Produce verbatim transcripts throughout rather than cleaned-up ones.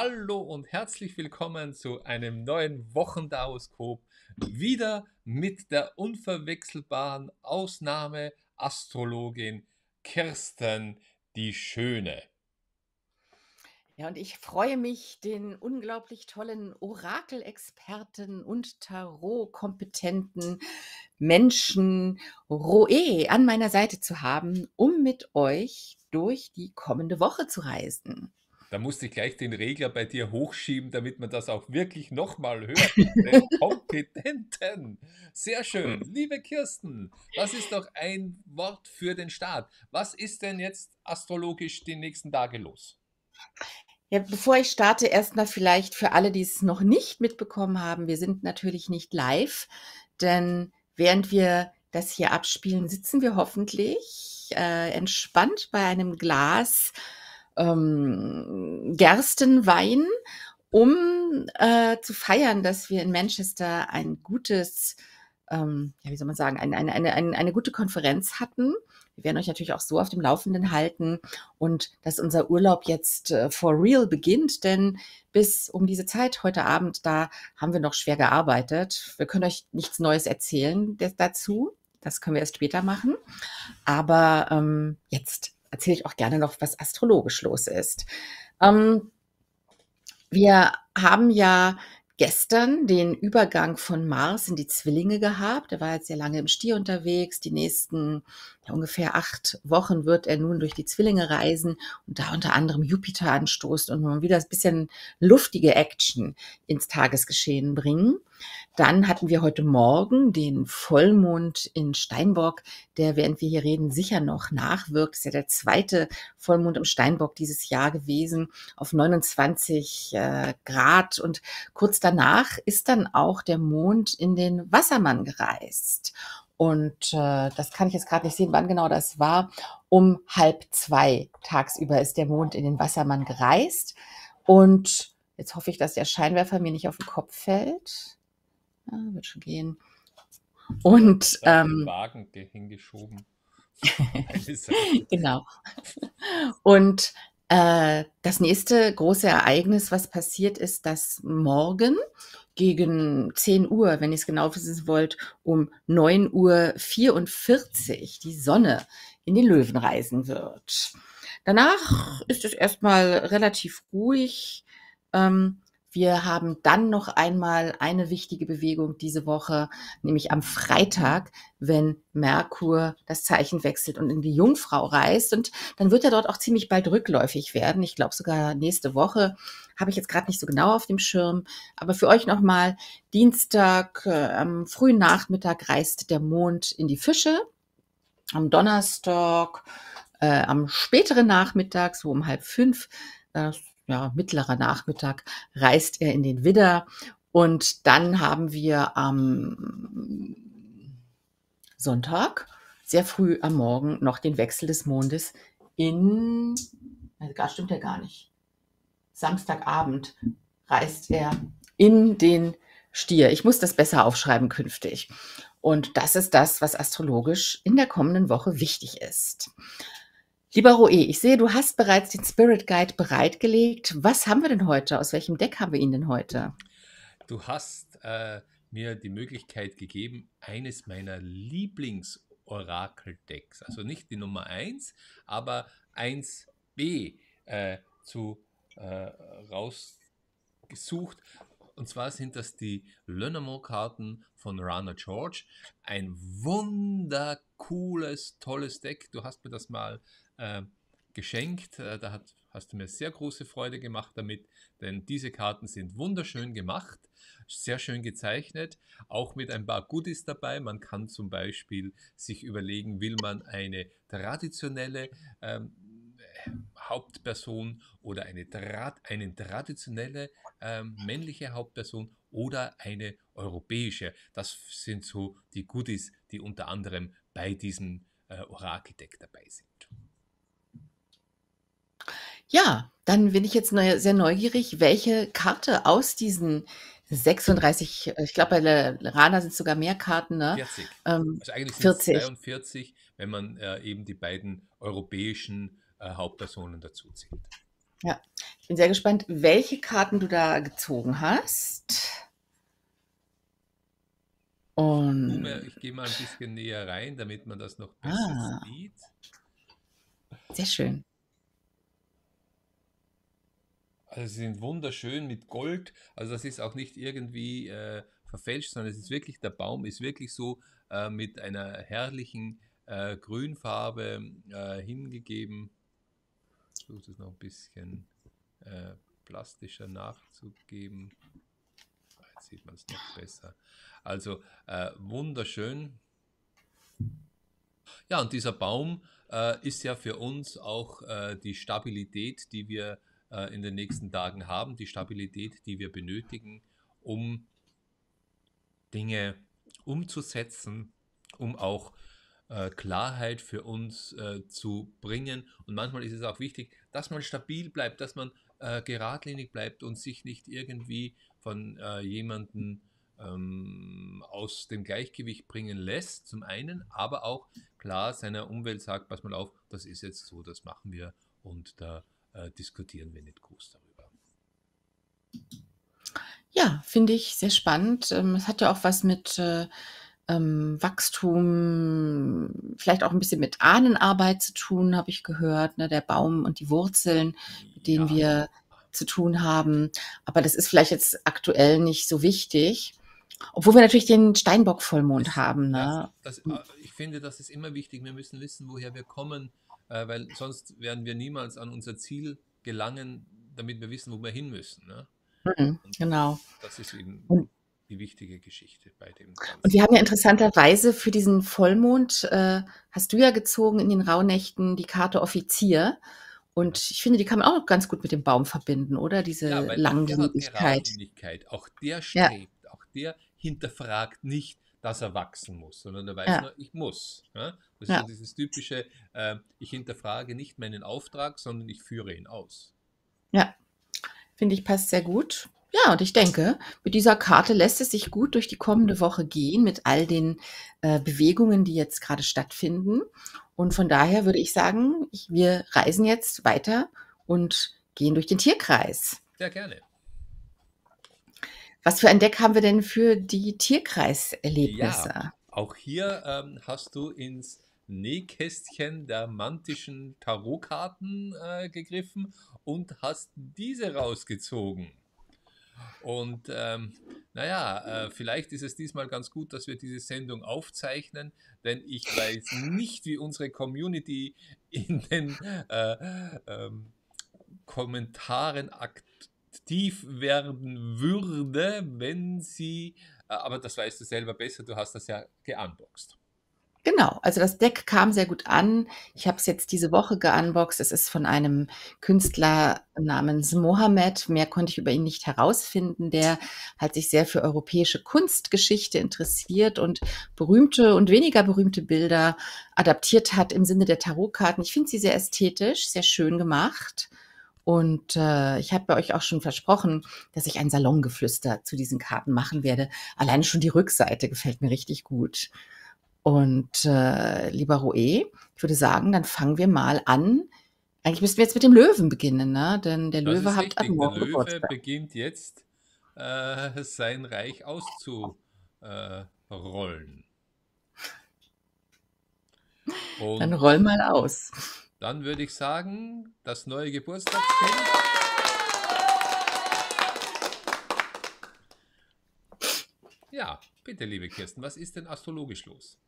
Hallo und herzlich willkommen zu einem neuen Wochendahoroskop. Wieder mit der unverwechselbaren Ausnahme-Astrologin Kirsten, die Schöne. Ja, und ich freue mich, den unglaublich tollen Orakelexperten und Tarot-kompetenten Menschen Roé an meiner Seite zu haben, um mit euch durch die kommende Woche zu reisen. Da musste ich gleich den Regler bei dir hochschieben, damit man das auch wirklich nochmal hört. Den Kompetenten. Sehr schön. Liebe Kirsten, das ist doch ein Wort für den Start. Was ist denn jetzt astrologisch die nächsten Tage los? Ja, bevor ich starte, erstmal vielleicht für alle, die es noch nicht mitbekommen haben, wir sind natürlich nicht live, denn während wir das hier abspielen, sitzen wir hoffentlich äh, entspannt bei einem Glas ähm, Gerstenwein, um äh, zu feiern, dass wir in Manchester ein gutes, ähm, ja, wie soll man sagen, eine, eine, eine, eine, eine gute Konferenz hatten. Wir werden euch natürlich auch so auf dem Laufenden halten und dass unser Urlaub jetzt äh, for real beginnt, denn bis um diese Zeit heute Abend, da haben wir noch schwer gearbeitet. Wir können euch nichts Neues erzählen des- dazu. Das können wir erst später machen. Aber ähm, jetzt erzähle ich auch gerne noch, was astrologisch los ist. Ähm, wir haben ja gestern den Übergang von Mars in die Zwillinge gehabt. Er war jetzt sehr lange im Stier unterwegs. Die nächsten ja, ungefähr acht Wochen wird er nun durch die Zwillinge reisen und da unter anderem Jupiter anstoßt und mal wieder ein bisschen luftige Action ins Tagesgeschehen bringen. Dann hatten wir heute Morgen den Vollmond in Steinbock, der, während wir hier reden, sicher noch nachwirkt. Das ist ja der zweite Vollmond im Steinbock dieses Jahr gewesen auf neunundzwanzig äh, Grad. Und kurz danach ist dann auch der Mond in den Wassermann gereist. Und äh, das kann ich jetzt gerade nicht sehen, wann genau das war. Um halb zwei tagsüber ist der Mond in den Wassermann gereist. Und jetzt hoffe ich, dass der Scheinwerfer mir nicht auf den Kopf fällt. Ja, wird schon gehen. Und Ich habe den ähm, Wagen ge- hingeschoben. Eine Seite. genau. Und äh, das nächste große Ereignis, was passiert ist, dass morgen gegen zehn Uhr, wenn ihr es genau wissen wollt, um neun Uhr vierundvierzig die Sonne in den Löwen reisen wird. Danach ist es erstmal relativ ruhig. Ähm, wir haben dann noch einmal eine wichtige Bewegung diese Woche, nämlich am Freitag, wenn Merkur das Zeichen wechselt und in die Jungfrau reist. Und dann wird er dort auch ziemlich bald rückläufig werden. Ich glaube sogar nächste Woche, habe ich jetzt gerade nicht so genau auf dem Schirm. Aber für euch nochmal, Dienstag äh, am frühen Nachmittag reist der Mond in die Fische. Am Donnerstag, äh, am späteren Nachmittag, so um halb fünf, äh, ja, mittlerer Nachmittag, reist er in den Widder. Und dann haben wir am Sonntag, sehr früh am Morgen, noch den Wechsel des Mondes in, also gar stimmt ja gar nicht. Samstagabend reist er in den Stier. Ich muss das besser aufschreiben künftig. Und das ist das, was astrologisch in der kommenden Woche wichtig ist. Lieber Roé, ich sehe, du hast bereits den Spirit Guide bereitgelegt. Was haben wir denn heute? Aus welchem Deck haben wir ihn denn heute? Du hast äh, mir die Möglichkeit gegeben, eines meiner Lieblings-Orakel-Decks, also nicht die Nummer eins, aber eins b äh, zu äh, rausgesucht. Und zwar sind das die Lenormand-Karten von Rana George. Ein wundercooles, tolles Deck. Du hast mir das mal äh, geschenkt. Äh, da hat, hast du mir sehr große Freude gemacht damit, denn diese Karten sind wunderschön gemacht, sehr schön gezeichnet, auch mit ein paar Goodies dabei. Man kann zum Beispiel sich überlegen, will man eine traditionelle ähm, Hauptperson oder eine, tra eine traditionelle ähm, männliche Hauptperson oder eine europäische. Das sind so die Goodies, die unter anderem bei diesem äh, Orakeldeck dabei sind. Ja, dann bin ich jetzt neu sehr neugierig, welche Karte aus diesen sechsunddreißig, äh, ich glaube, bei der Rana sind es sogar mehr Karten, ne? vierzig. Ähm, Also eigentlich sind es vierzig. zweiundvierzig, wenn man äh, eben die beiden europäischen äh, Hauptpersonen dazu zählt. Ja, ich bin sehr gespannt, welche Karten du da gezogen hast. Zoome, Und ich gehe mal ein bisschen näher rein, damit man das noch besser ah, sieht. sehr schön. Also sie sind wunderschön mit Gold. Also das ist auch nicht irgendwie äh, verfälscht, sondern es ist wirklich, der Baum ist wirklich so äh, mit einer herrlichen äh, Grünfarbe äh, hingegeben. Ich versuche das noch ein bisschen äh, plastischer nachzugeben. Jetzt sieht man es noch besser. Also äh, wunderschön. Ja, und dieser Baum äh, ist ja für uns auch äh, die Stabilität, die wir äh, in den nächsten Tagen haben, die Stabilität, die wir benötigen, um Dinge umzusetzen, um auch äh, Klarheit für uns äh, zu bringen. Und manchmal ist es auch wichtig, dass man stabil bleibt, dass man äh, geradlinig bleibt und sich nicht irgendwie von äh, jemandem ähm, aus dem Gleichgewicht bringen lässt, zum einen, aber auch klar seiner Umwelt sagt, pass mal auf, das ist jetzt so, das machen wir und da äh, diskutieren wir nicht groß darüber. Ja, finde ich sehr spannend. Ähm, es hat ja auch was mit äh, ähm, Wachstum, vielleicht auch ein bisschen mit Ahnenarbeit zu tun, habe ich gehört, ne? Der Baum und die Wurzeln, mit denen Ja, wir zu tun haben. Aber das ist vielleicht jetzt aktuell nicht so wichtig, obwohl wir natürlich den Steinbock-Vollmond Es, haben, ja, ne? das, äh, ich finde, das ist immer wichtig. Wir müssen wissen, woher wir kommen, äh, weil sonst werden wir niemals an unser Ziel gelangen, damit wir wissen, wo wir hin müssen. Ne? Mhm, Und genau. das ist eben Und die wichtige Geschichte bei dem und wir Ganzen. haben ja interessanterweise für diesen Vollmond, äh, hast du ja gezogen in den Rauhnächten die Karte Offizier. Genau. Und ich finde, die kann man auch ganz gut mit dem Baum verbinden, oder? Ja, Diese weil auch der hat Langlebigkeit. Geradlinigkeit, auch der Ja, strebt, auch der hinterfragt nicht, dass er wachsen muss, sondern er weiß ja, nur, ich muss. Ja? Das ist so ja, dieses typische, äh, ich hinterfrage nicht meinen Auftrag, sondern ich führe ihn aus. ja. Finde ich, passt sehr gut. Ja, und ich denke, mit dieser Karte lässt es sich gut durch die kommende Woche gehen mit all den äh, Bewegungen, die jetzt gerade stattfinden. Und von daher würde ich sagen, ich, wir reisen jetzt weiter und gehen durch den Tierkreis. Sehr gerne. Was für ein Deck haben wir denn für die Ja, Tierkreiserlebnisse? auch hier ähm, hast du ins Nähkästchen der mantischen Tarotkarten äh, gegriffen und hast diese rausgezogen. Und ähm, naja, äh, vielleicht ist es diesmal ganz gut, dass wir diese Sendung aufzeichnen, denn ich weiß nicht, wie unsere Community in den äh, ähm, Kommentaren aktiv werden würde, wenn sie, äh, aber das weißt du selber besser, du hast das ja geunboxed. Genau, also das Deck kam sehr gut an. Ich habe es jetzt diese Woche geunboxed. Es ist von einem Künstler namens Mohammed. Mehr konnte ich über ihn nicht herausfinden. Der hat sich sehr für europäische Kunstgeschichte interessiert und berühmte und weniger berühmte Bilder adaptiert hat im Sinne der Tarotkarten. Ich finde sie sehr ästhetisch, sehr schön gemacht. Und äh, ich habe bei euch auch schon versprochen, dass ich ein Salongeflüster zu diesen Karten machen werde. Alleine schon die Rückseite gefällt mir richtig gut. Und äh, lieber Roé, ich würde sagen, dann fangen wir mal an. Eigentlich müssten wir jetzt mit dem Löwen beginnen, ne? Denn der Das Löwe ist hat ab richtig, der morgen Löwe Geburtstag. beginnt jetzt äh, sein Reich auszurollen. Dann Und roll mal aus. dann würde ich sagen, das neue Geburtstagskind. Ja, bitte, liebe Kirsten, was ist denn astrologisch los?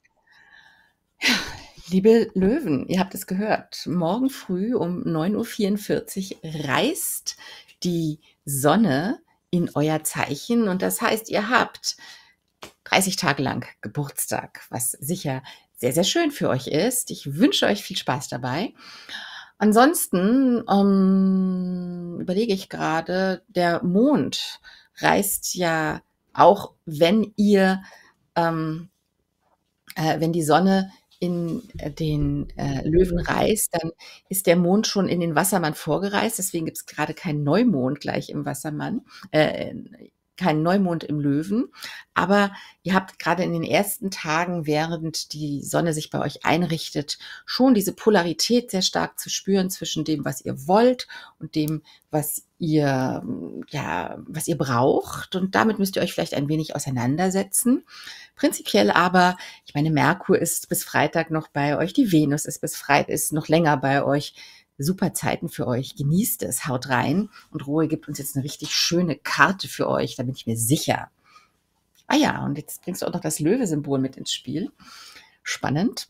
Liebe Löwen, ihr habt es gehört. Morgen früh um neun Uhr vierundvierzig reist die Sonne in euer Zeichen. Und das heißt, ihr habt dreißig Tage lang Geburtstag, was sicher sehr, sehr schön für euch ist. Ich wünsche euch viel Spaß dabei. Ansonsten ähm, überlege ich gerade, der Mond reist ja auch, wenn ihr, ähm, äh, wenn die Sonne in äh, den äh, Löwen reist, dann ist der Mond schon in den Wassermann vorgereist. Deswegen gibt es gerade keinen Neumond gleich im Wassermann, äh, keinen Neumond im Löwen, aber ihr habt gerade in den ersten Tagen, während die Sonne sich bei euch einrichtet, schon diese Polarität sehr stark zu spüren zwischen dem, was ihr wollt und dem, was ihr, ja, was ihr braucht. Und damit müsst ihr euch vielleicht ein wenig auseinandersetzen. Prinzipiell aber, ich meine, Merkur ist bis Freitag noch bei euch, die Venus ist bis Freitag, ist noch länger bei euch. Super Zeiten für euch. Genießt es, haut rein. Und Rohe gibt uns jetzt eine richtig schöne Karte für euch, da bin ich mir sicher. Ah ja, und jetzt bringst du auch noch das Löwe-Symbol mit ins Spiel. Spannend.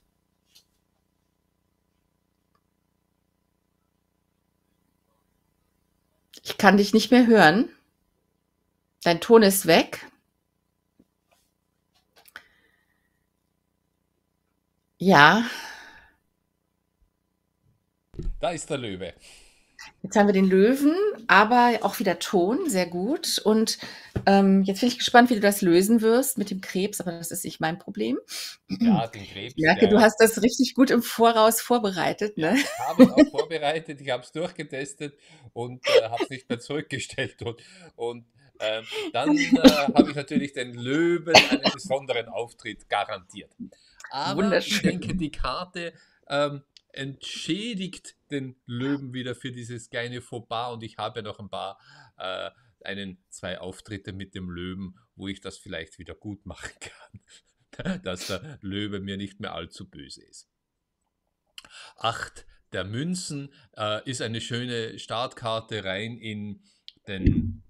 Ich kann dich nicht mehr hören. Dein Ton ist weg. Ja, Da ist der Löwe. jetzt haben wir den Löwen, aber auch wieder Ton, sehr gut. Und ähm, jetzt bin ich gespannt, wie du das lösen wirst mit dem Krebs, aber das ist nicht mein Problem. Ja, den Ich Krebs, merke, du der, hast das richtig gut im Voraus vorbereitet, ja, ne? ich habe es auch vorbereitet, ich habe es durchgetestet und äh, habe es nicht mehr zurückgestellt. Und, und ähm, dann äh, habe ich natürlich den Löwen einen besonderen Auftritt garantiert. Aber ich denke, Wunderschön. die Karte ähm, entschädigt den Löwen wieder für dieses kleine Fauxpas und ich habe noch ein paar, äh, einen, zwei Auftritte mit dem Löwen, wo ich das vielleicht wieder gut machen kann, dass der Löwe mir nicht mehr allzu böse ist. Acht der Münzen äh, ist eine schöne Startkarte rein in den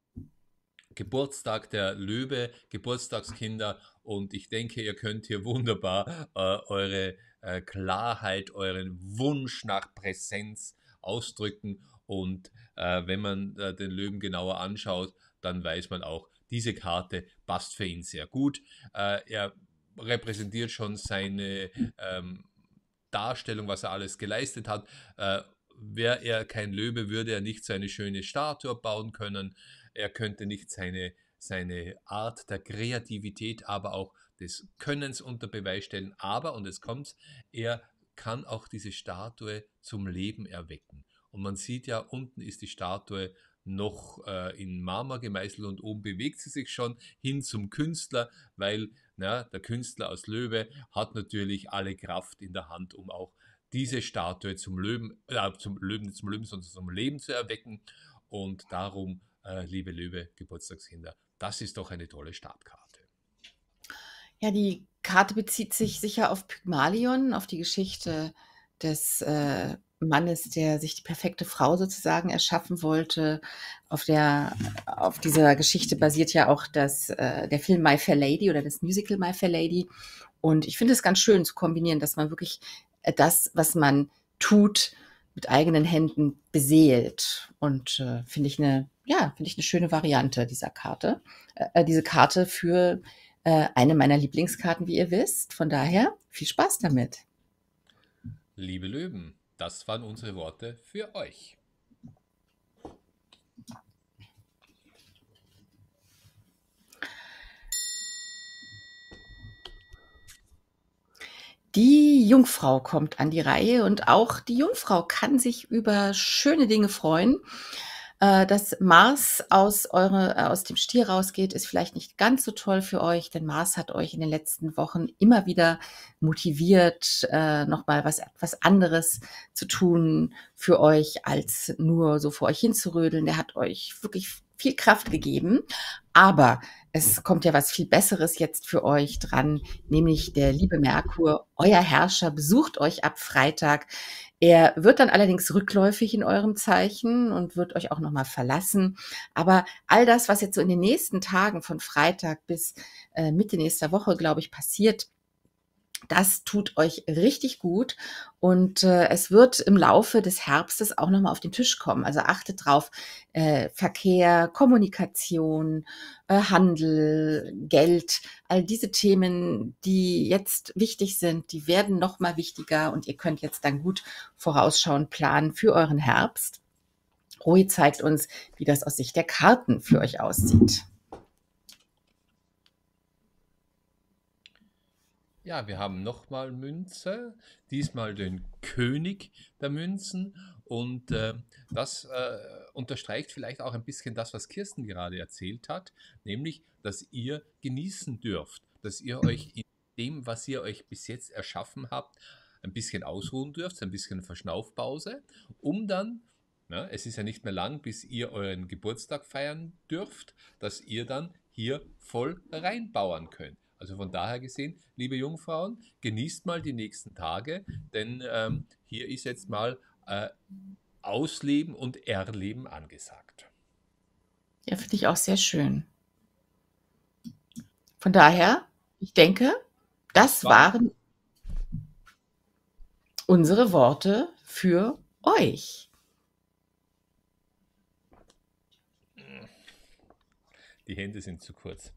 Geburtstag der Löwe, Geburtstagskinder und ich denke, ihr könnt hier wunderbar äh, eure äh, Klarheit, euren Wunsch nach Präsenz ausdrücken und äh, wenn man äh, den Löwen genauer anschaut, dann weiß man auch, diese Karte passt für ihn sehr gut. Äh, er repräsentiert schon seine ähm, Darstellung, was er alles geleistet hat. Äh, Wäre er kein Löwe, würde er nicht so eine schöne Statue bauen können. Er könnte nicht seine, seine Art der Kreativität, aber auch des Könnens unter Beweis stellen. Aber, und es kommt, er kann auch diese Statue zum Leben erwecken. Und man sieht ja, unten ist die Statue noch äh, in Marmor gemeißelt und oben bewegt sie sich schon hin zum Künstler, weil na, der Künstler aus Löwe hat natürlich alle Kraft in der Hand, um auch diese Statue zum Löwen, äh, zum Löwen, zum Löwen, sondern zum Leben zu erwecken. Und darum, äh, liebe Löwe, Geburtstagskinder, das ist doch eine tolle Startkarte. Ja, die Karte bezieht sich sicher auf Pygmalion, auf die Geschichte des äh, Mannes, der sich die perfekte Frau sozusagen erschaffen wollte. Auf der, auf dieser Geschichte basiert ja auch das, äh, der Film My Fair Lady oder das Musical My Fair Lady. Und ich finde es ganz schön zu kombinieren, dass man wirklich äh, das, was man tut, mit eigenen Händen beseelt. Und äh, finde ich eine, ja, finde ich eine schöne Variante dieser Karte. Äh, diese Karte für äh, eine meiner Lieblingskarten, wie ihr wisst. Von daher viel Spaß damit. Liebe Löwen, das waren unsere Worte für euch. Die Jungfrau kommt an die Reihe und auch die Jungfrau kann sich über schöne Dinge freuen. Äh, dass Mars aus, eure, äh, aus dem Stier rausgeht, ist vielleicht nicht ganz so toll für euch, denn Mars hat euch in den letzten Wochen immer wieder motiviert, äh, nochmal was, was anderes zu tun für euch, als nur so vor euch hinzurödeln. Der hat euch wirklich viel Kraft gegeben. Aber es kommt ja was viel Besseres jetzt für euch dran, nämlich der liebe Merkur, euer Herrscher, besucht euch ab Freitag. Er wird dann allerdings rückläufig in eurem Zeichen und wird euch auch noch mal verlassen. Aber all das, was jetzt so in den nächsten Tagen von Freitag bis äh, Mitte nächster Woche, glaube ich, passiert, das tut euch richtig gut und äh, es wird im Laufe des Herbstes auch noch mal auf den Tisch kommen. Also achtet drauf, äh, Verkehr, Kommunikation, äh, Handel, Geld, all diese Themen, die jetzt wichtig sind, die werden noch mal wichtiger und ihr könnt jetzt dann gut vorausschauend planen für euren Herbst. Roy zeigt uns, wie das aus Sicht der Karten für euch aussieht. Ja, wir haben nochmal Münze, diesmal den König der Münzen Und äh, das äh, unterstreicht vielleicht auch ein bisschen das, was Kirsten gerade erzählt hat, nämlich, dass ihr genießen dürft, dass ihr euch in dem, was ihr euch bis jetzt erschaffen habt, ein bisschen ausruhen dürft, ein bisschen Verschnaufpause, um dann, ja, es ist ja nicht mehr lang, bis ihr euren Geburtstag feiern dürft, dass ihr dann hier voll reinbauern könnt. Also von daher gesehen, liebe Jungfrauen, genießt mal die nächsten Tage, denn ähm, hier ist jetzt mal äh, Ausleben und Erleben angesagt. Ja, finde ich auch sehr schön. Von daher, ich denke, Das das waren waren unsere Worte für euch. die Hände sind zu kurz.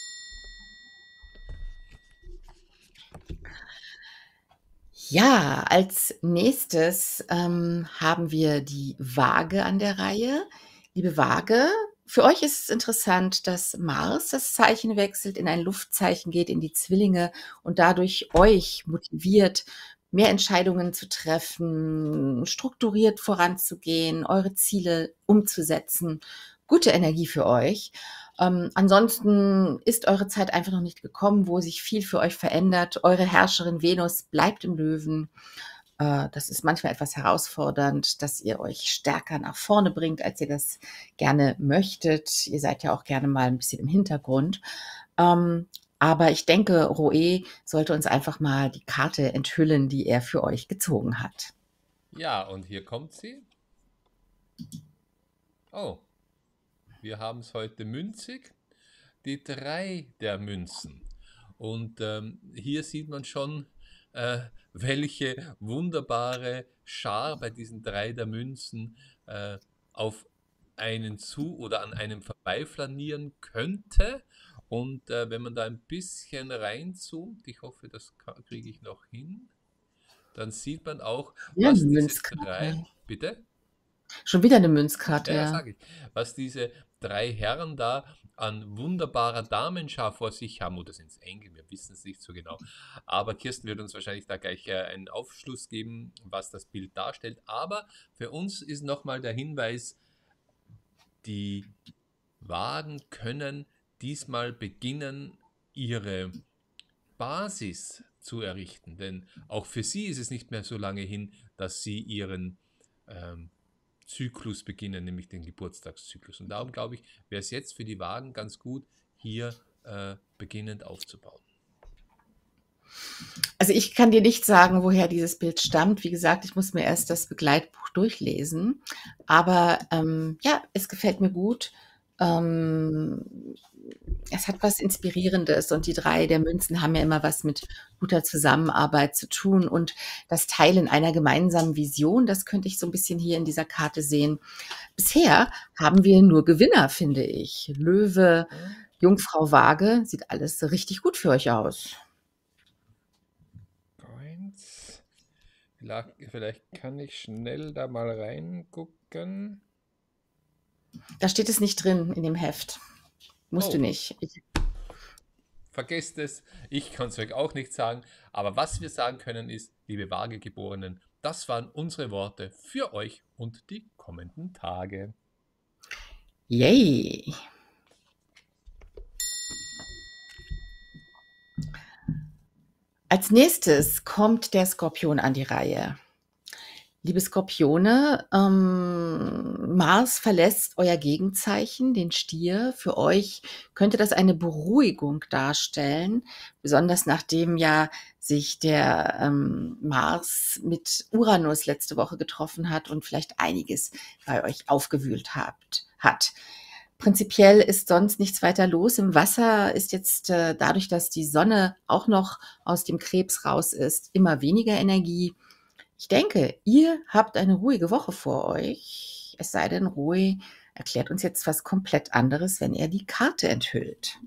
Ja, als nächstes ähm, haben wir die Waage an der Reihe. Liebe Waage, für euch ist es interessant, dass Mars das Zeichen wechselt, in ein Luftzeichen geht, in die Zwillinge und dadurch euch motiviert, mehr Entscheidungen zu treffen, strukturiert voranzugehen, eure Ziele umzusetzen. Gute Energie für euch. Ähm, ansonsten ist eure Zeit einfach noch nicht gekommen, wo sich viel für euch verändert. Eure Herrscherin Venus bleibt im Löwen. Äh, das ist manchmal etwas herausfordernd, dass ihr euch stärker nach vorne bringt, als ihr das gerne möchtet. Ihr seid ja auch gerne mal ein bisschen im Hintergrund. Ähm, aber ich denke, Roe sollte uns einfach mal die Karte enthüllen, die er für euch gezogen hat. Ja, und hier kommt sie. Oh, wir haben es heute münzig. Die drei der Münzen. Und ähm, hier sieht man schon, äh, welche wunderbare Schar bei diesen drei der Münzen äh, auf einen zu oder an einem vorbeiflanieren könnte. Und äh, wenn man da ein bisschen reinzoomt, ich hoffe, das kriege ich noch hin, dann sieht man auch, Ja, 'ne was diese drei, Münzkarte. bitte? Schon wieder eine Ja, Münzkarte, ja, ja. sage ich. Was diese drei Herren da an wunderbarer Damenschar vor sich haben, oder sind es Engel, wir wissen es nicht so genau. Aber Kirsten wird uns wahrscheinlich da gleich äh, einen Aufschluss geben, was das Bild darstellt. Aber für uns ist nochmal der Hinweis, die Wagen können diesmal beginnen, ihre Basis zu errichten. Denn auch für sie ist es nicht mehr so lange hin, dass sie ihren ähm, Zyklus beginnen, nämlich den Geburtstagszyklus. Und darum glaube ich, wäre es jetzt für die Wagen ganz gut, hier äh, beginnend aufzubauen. Also, ich kann dir nicht sagen, woher dieses Bild stammt. Wie gesagt, ich muss mir erst das Begleitbuch durchlesen. Aber, ähm, ja, es gefällt mir gut. Ähm, es hat was Inspirierendes und die drei der Münzen haben ja immer was mit guter Zusammenarbeit zu tun und das Teilen einer gemeinsamen Vision, das könnte ich so ein bisschen hier in dieser Karte sehen. Bisher haben wir nur Gewinner, finde ich. Löwe, Jungfrau, Waage, sieht alles richtig gut für euch aus. Eins. Vielleicht, vielleicht kann ich schnell da mal reingucken. Da steht es nicht drin in dem Heft. Musst du Oh, nicht. Ich, vergesst es, ich kann es euch auch nicht sagen. Aber was wir sagen können ist, liebe Waagegeborenen, das waren unsere Worte für euch und die kommenden Tage. yay! Als nächstes kommt der Skorpion an die Reihe. Liebe Skorpione, ähm, Mars verlässt euer Gegenzeichen, den Stier. Für euch könnte das eine Beruhigung darstellen, besonders nachdem ja sich der ähm, Mars mit Uranus letzte Woche getroffen hat und vielleicht einiges bei euch aufgewühlt habt, hat. Prinzipiell ist sonst nichts weiter los. Im Wasser ist jetzt äh, dadurch, dass die Sonne auch noch aus dem Krebs raus ist, immer weniger Energie. Ich denke, ihr habt eine ruhige Woche vor euch. Es sei denn, Roy erklärt uns jetzt was komplett anderes, wenn er die Karte enthüllt.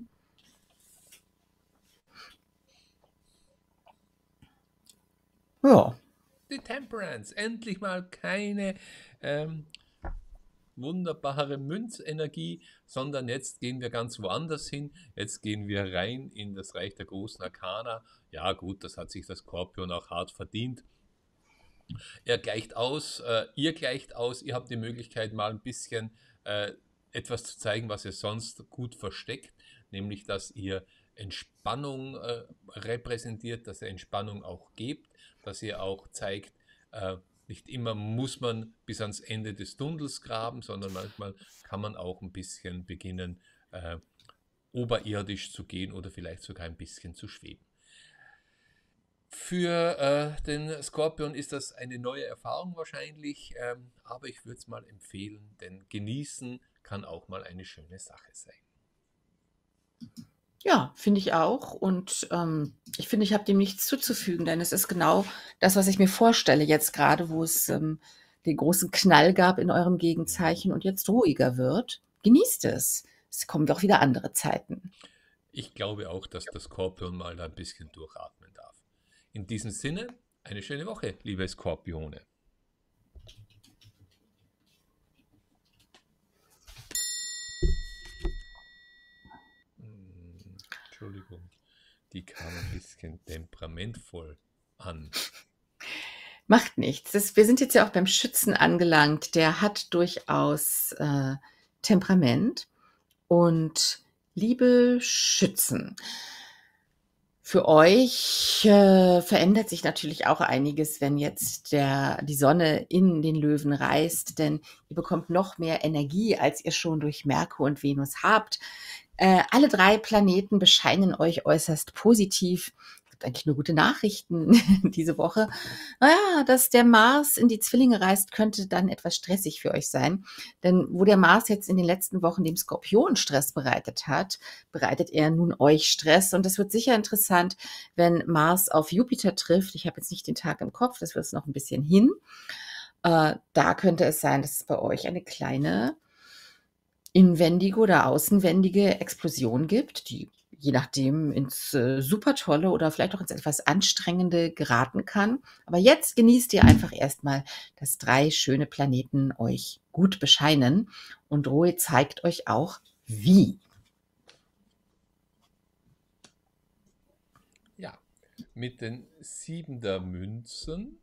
Ja, Die Temperance, endlich mal keine ähm, wunderbare Münzenergie, sondern jetzt gehen wir ganz woanders hin. Jetzt gehen wir rein in das Reich der großen Arkana. Ja gut, das hat sich das Skorpion auch hart verdient. Er gleicht aus, äh, ihr gleicht aus, ihr habt die Möglichkeit, mal ein bisschen äh, etwas zu zeigen, was ihr sonst gut versteckt, nämlich dass ihr Entspannung äh, repräsentiert, dass ihr Entspannung auch gebt, dass ihr auch zeigt, äh, nicht immer muss man bis ans Ende des Tunnels graben, sondern manchmal kann man auch ein bisschen beginnen, äh, oberirdisch zu gehen oder vielleicht sogar ein bisschen zu schweben. Für äh, den Skorpion ist das eine neue Erfahrung wahrscheinlich, ähm, aber ich würde es mal empfehlen, denn genießen kann auch mal eine schöne Sache sein. Ja, finde ich auch. Und ähm, ich finde, ich habe dem nichts zuzufügen, denn es ist genau das, was ich mir vorstelle jetzt gerade, wo es ähm, den großen Knall gab in eurem Gegenzeichen und jetzt ruhiger wird. Genießt es. Es kommen doch wieder andere Zeiten. Ich glaube auch, dass der Skorpion mal da ein bisschen durchatmen darf. In diesem Sinne, eine schöne Woche, liebe Skorpione. Hm, Entschuldigung, die kam ein bisschen temperamentvoll an. Macht nichts. Das, wir sind jetzt ja auch beim Schützen angelangt. Der hat durchaus äh, Temperament. Und liebe Schützen, für euch äh, verändert sich natürlich auch einiges, wenn jetzt der, die Sonne in den Löwen reist, denn ihr bekommt noch mehr Energie, als ihr schon durch Merkur und Venus habt. Äh, alle drei Planeten bescheinen euch äußerst positiv. Es gibt eigentlich nur gute Nachrichten diese Woche. Naja, dass der Mars in die Zwillinge reist, könnte dann etwas stressig für euch sein. Denn wo der Mars jetzt in den letzten Wochen dem Skorpion Stress bereitet hat, bereitet er nun euch Stress. Und es wird sicher interessant, wenn Mars auf Jupiter trifft. Ich habe jetzt nicht den Tag im Kopf, das wird es noch ein bisschen hin. Äh, da könnte es sein, dass es bei euch eine kleine inwendige oder außenwendige Explosion gibt, die je nachdem ins äh, super tolle oder vielleicht auch ins etwas anstrengende geraten kann. Aber jetzt genießt ihr einfach erstmal, dass drei schöne Planeten euch gut bescheinen und Roe zeigt euch auch, wie. Ja, mit den sieben der Münzen,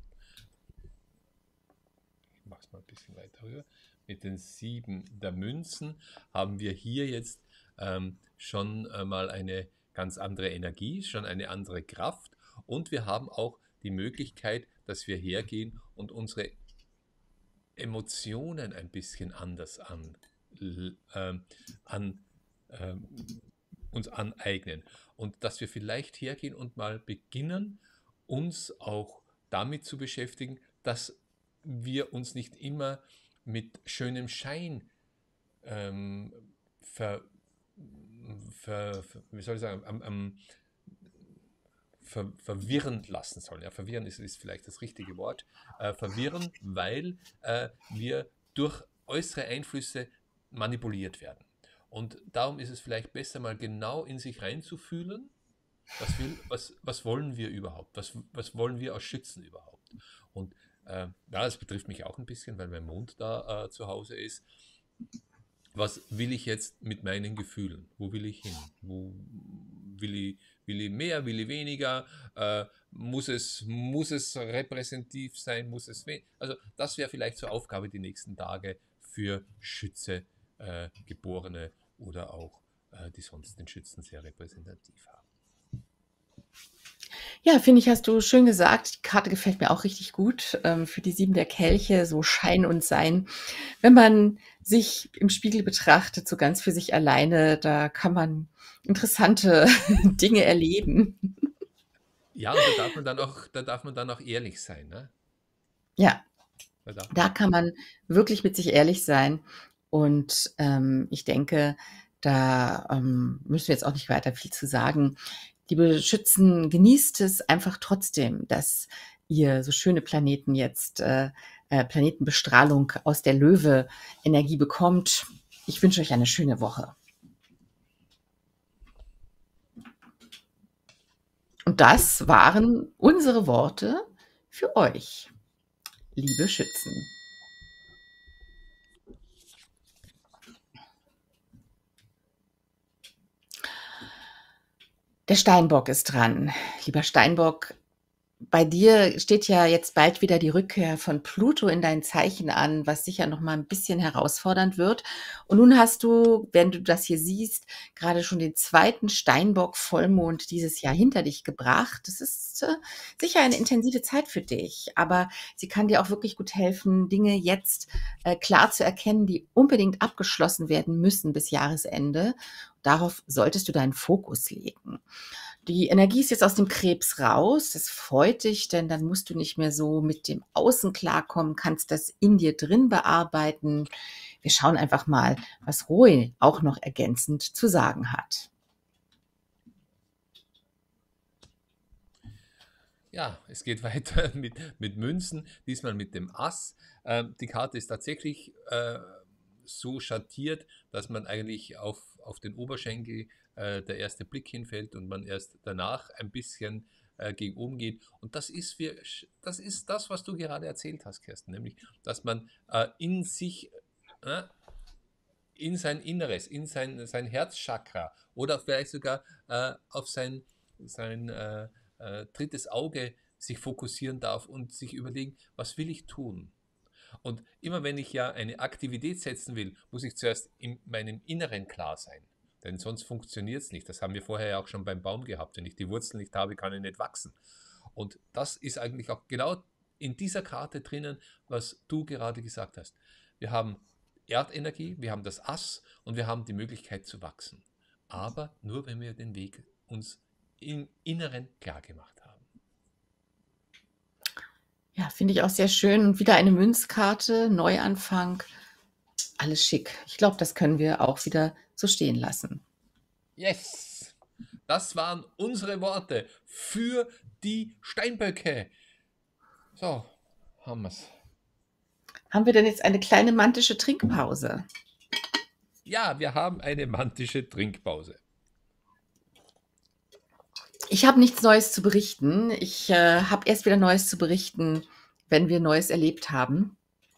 ich mache es mal ein bisschen weiter rüber, mit den sieben der Münzen haben wir hier jetzt ähm, schon äh, mal eine ganz andere Energie, schon eine andere Kraft und wir haben auch die Möglichkeit, dass wir hergehen und unsere Emotionen ein bisschen anders an, äh, an äh, uns aneignen und dass wir vielleicht hergehen und mal beginnen, uns auch damit zu beschäftigen, dass wir uns nicht immer mit schönem Schein ähm, ver, ver, wie soll ich sagen, am, am, ver, verwirren lassen sollen. Ja, verwirren ist, ist vielleicht das richtige Wort. Äh, verwirren, weil äh, wir durch äußere Einflüsse manipuliert werden. Und darum ist es vielleicht besser, mal genau in sich reinzufühlen, was, will, was, was wollen wir überhaupt? Was, was wollen wir als Schützen überhaupt? Und äh, ja, das betrifft mich auch ein bisschen, weil mein Mond da äh, zu Hause ist. Was will ich jetzt mit meinen Gefühlen? Wo will ich hin? Wo will ich, will ich mehr, will ich weniger? Äh, muss, es, muss es repräsentativ sein? Muss es we Also das wäre vielleicht zur Aufgabe die nächsten Tage für Schütze, äh, Geborene oder auch äh, die sonst den Schützen sehr repräsentativ haben. Ja, finde ich, hast du schön gesagt. Die Karte gefällt mir auch richtig gut ähm, für die sieben der Kelche, so Schein und Sein. Wenn man sich im Spiegel betrachtet, so ganz für sich alleine, da kann man interessante Dinge erleben. Ja, und da darf man dann auch, da darf man dann auch ehrlich sein. Ne? Ja, Da darf da man, kann man wirklich mit sich ehrlich sein. Und ähm, ich denke, da ähm, müssen wir jetzt auch nicht weiter viel zu sagen. Liebe Schützen, genießt es einfach trotzdem, dass ihr so schöne Planeten jetzt, äh, äh, Planetenbestrahlung aus der Löwe-Energie bekommt. Ich wünsche euch eine schöne Woche. Und das waren unsere Worte für euch, liebe Schützen. Der Steinbock ist dran. Lieber Steinbock, bei dir steht ja jetzt bald wieder die Rückkehr von Pluto in dein Zeichen an, was sicher noch mal ein bisschen herausfordernd wird. Und nun hast du, wenn du das hier siehst, gerade schon den zweiten Steinbock-Vollmond dieses Jahr hinter dich gebracht. Das ist äh, sicher eine intensive Zeit für dich, aber sie kann dir auch wirklich gut helfen, Dinge jetzt äh, klar zu erkennen, die unbedingt abgeschlossen werden müssen bis Jahresende. Darauf solltest du deinen Fokus legen. Die Energie ist jetzt aus dem Krebs raus. Das freut dich, denn dann musst du nicht mehr so mit dem Außen klarkommen, kannst das in dir drin bearbeiten. Wir schauen einfach mal, was Roy auch noch ergänzend zu sagen hat. Ja, es geht weiter mit, mit Münzen, diesmal mit dem Ass. Ähm, die Karte ist tatsächlich äh, so schattiert, dass man eigentlich auf, auf den Oberschenkel äh, der erste Blick hinfällt und man erst danach ein bisschen äh, gegen oben geht. Und das ist, für, das ist das, was du gerade erzählt hast, Kirsten, nämlich, dass man äh, in sich, äh, in sein Inneres, in sein, sein Herzchakra oder vielleicht sogar äh, auf sein, sein äh, äh, drittes Auge sich fokussieren darf und sich überlegen, was will ich tun? Und immer wenn ich ja eine Aktivität setzen will, muss ich zuerst in meinem Inneren klar sein. Denn sonst funktioniert es nicht. Das haben wir vorher ja auch schon beim Baum gehabt. Wenn ich die Wurzeln nicht habe, kann er nicht wachsen. Und das ist eigentlich auch genau in dieser Karte drinnen, was du gerade gesagt hast. Wir haben Erdenergie, wir haben das Ass und wir haben die Möglichkeit zu wachsen. Aber nur, wenn wir den Weg uns im Inneren klar gemacht haben. Ja, finde ich auch sehr schön. Und wieder eine Münzkarte, Neuanfang, alles schick. Ich glaube, das können wir auch wieder so stehen lassen. Yes! Das waren unsere Worte für die Steinböcke. So, haben wir's. Haben wir denn jetzt eine kleine mantische Trinkpause? Ja, wir haben eine mantische Trinkpause. Ich habe nichts Neues zu berichten. Ich äh, habe erst wieder Neues zu berichten, wenn wir Neues erlebt haben.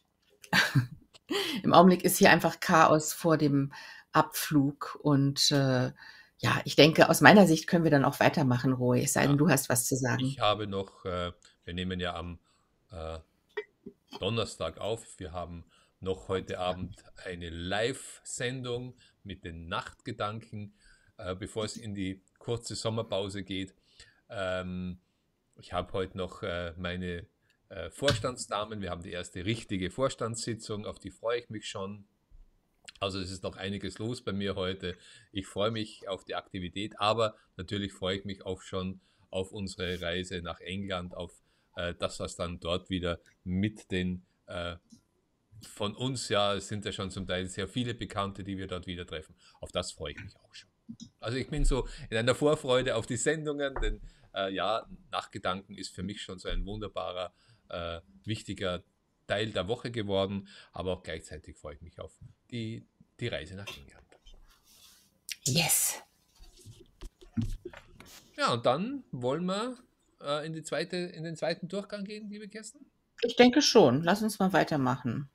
Im Augenblick ist hier einfach Chaos vor dem Abflug und äh, ja, ich denke, aus meiner Sicht können wir dann auch weitermachen, Roy, es sei denn, Ja, du hast was zu sagen. ich habe noch, äh, wir nehmen ja am äh, Donnerstag auf, wir haben noch heute Abend eine Live-Sendung mit den Nachtgedanken, äh, bevor es in die kurze Sommerpause geht. Ähm, ich habe heute noch äh, meine äh, Vorstandsdamen, wir haben die erste richtige Vorstandssitzung, auf die freue ich mich schon. Also es ist noch einiges los bei mir heute. Ich freue mich auf die Aktivität, aber natürlich freue ich mich auch schon auf unsere Reise nach England, auf äh, das, was dann dort wieder mit den äh, von uns, ja, es sind ja schon zum Teil sehr viele Bekannte, die wir dort wieder treffen. Auf das freue ich mich auch schon. Also ich bin so in einer Vorfreude auf die Sendungen, denn äh, ja, Nachgedanken ist für mich schon so ein wunderbarer, äh, wichtiger Teil der Woche geworden, aber auch gleichzeitig freue ich mich auf die, die Reise nach England. Yes. Ja, und dann wollen wir äh, in, die zweite, in den zweiten Durchgang gehen, liebe Kirsten? Ich denke schon. Lass uns mal weitermachen.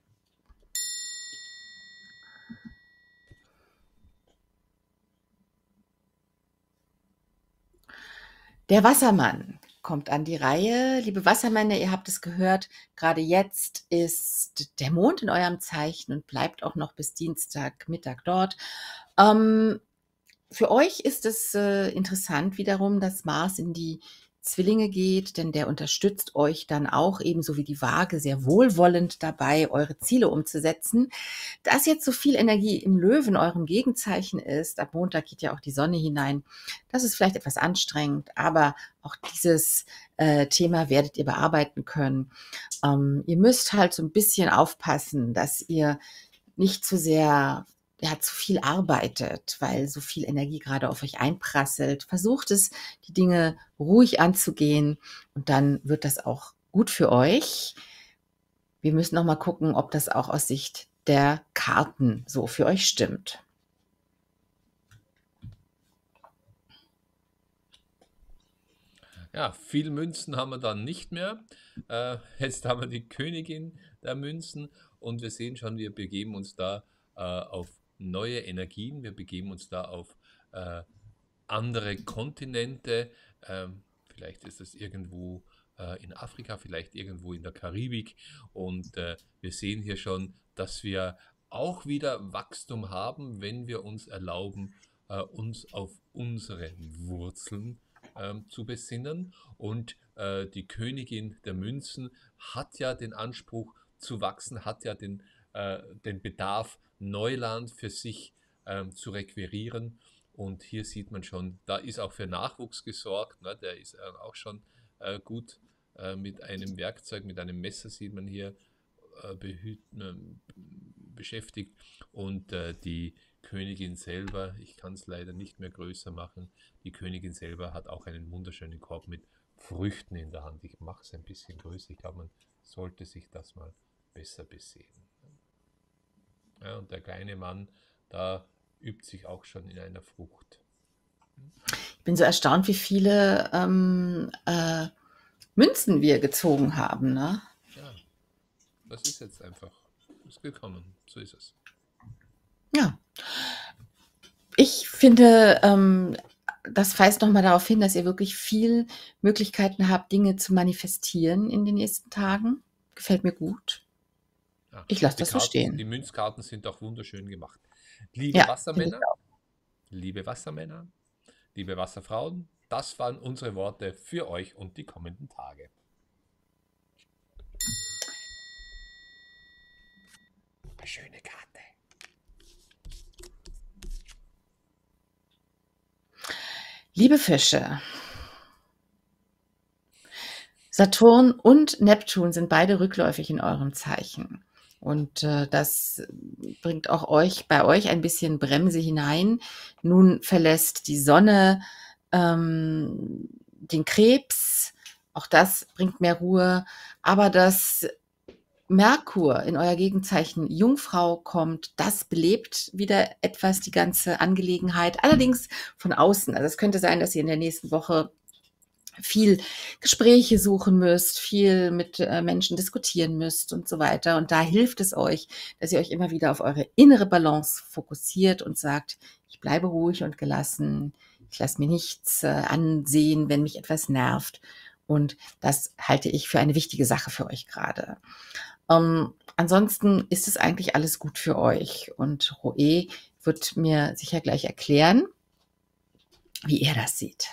Der Wassermann kommt an die Reihe. Liebe Wassermänner, ihr habt es gehört, gerade jetzt ist der Mond in eurem Zeichen und bleibt auch noch bis Dienstagmittag dort. Ähm, für euch ist es äh, interessant wiederum, dass Mars in die Zwillinge geht, denn der unterstützt euch dann auch ebenso wie die Waage sehr wohlwollend dabei, eure Ziele umzusetzen. Dass jetzt so viel Energie im Löwen, eurem Gegenzeichen ist, ab Montag geht ja auch die Sonne hinein, das ist vielleicht etwas anstrengend, aber auch dieses äh, Thema werdet ihr bearbeiten können. Ähm, ihr müsst halt so ein bisschen aufpassen, dass ihr nicht zu sehr, ja, zu viel arbeitet, weil so viel Energie gerade auf euch einprasselt. Versucht es, die Dinge ruhig anzugehen und dann wird das auch gut für euch. Wir müssen noch mal gucken, ob das auch aus Sicht der Karten so für euch stimmt. Ja, viel Münzen haben wir dann nicht mehr. Äh, jetzt haben wir die Königin der Münzen und wir sehen schon, wir begeben uns da äh, auf neue Energien, wir begeben uns da auf äh, andere Kontinente. Ähm, vielleicht ist es irgendwo äh, in Afrika, vielleicht irgendwo in der Karibik. Und äh, wir sehen hier schon, dass wir auch wieder Wachstum haben, wenn wir uns erlauben, äh, uns auf unsere Wurzeln ähm, zu besinnen. Und äh, die Königin der Münzen hat ja den Anspruch zu wachsen, hat ja den, äh, den Bedarf, Neuland für sich ähm, zu requirieren. Und hier sieht man schon, da ist auch für Nachwuchs gesorgt. Ne? Der ist äh, auch schon äh, gut äh, mit einem Werkzeug, mit einem Messer sieht man hier äh, behüt, äh, beschäftigt. Und äh, die Königin selber, ich kann es leider nicht mehr größer machen, die Königin selber hat auch einen wunderschönen Korb mit Früchten in der Hand. Ich mache es ein bisschen größer. Ich glaube, man sollte sich das mal besser besehen. Ja, und der kleine Mann, da übt sich auch schon in einer Frucht. Ich bin so erstaunt, wie viele ähm, äh, Münzen wir gezogen haben. Ne? Ja, das ist jetzt einfach, ist gekommen. So ist es. Ja. Ich finde, ähm, das weist nochmal darauf hin, dass ihr wirklich viel Möglichkeiten habt, Dinge zu manifestieren in den nächsten Tagen. Gefällt mir gut. Ja. Ich lasse Die das so Karten, die stehen. Münzkarten sind auch wunderschön gemacht. Liebe Ja, finde ich Wassermänner, auch. liebe Wassermänner, liebe Wasserfrauen, das waren unsere Worte für euch und die kommenden Tage. Eine schöne Karte. Liebe Fische, Saturn und Neptun sind beide rückläufig in eurem Zeichen. Und äh, das bringt auch euch bei euch ein bisschen Bremse hinein. Nun verlässt die Sonne ähm, den Krebs. Auch das bringt mehr Ruhe. Aber das Merkur in euer Gegenzeichen Jungfrau kommt, das belebt wieder etwas die ganze Angelegenheit. Allerdings von außen. Also es könnte sein, dass ihr in der nächsten Woche viel Gespräche suchen müsst, viel mit äh, Menschen diskutieren müsst und so weiter. Und da hilft es euch, dass ihr euch immer wieder auf eure innere Balance fokussiert und sagt, ich bleibe ruhig und gelassen, ich lasse mir nichts äh, ansehen, wenn mich etwas nervt. Und das halte ich für eine wichtige Sache für euch gerade. Ähm, ansonsten ist es eigentlich alles gut für euch. Und Roé wird mir sicher gleich erklären, wie er das sieht.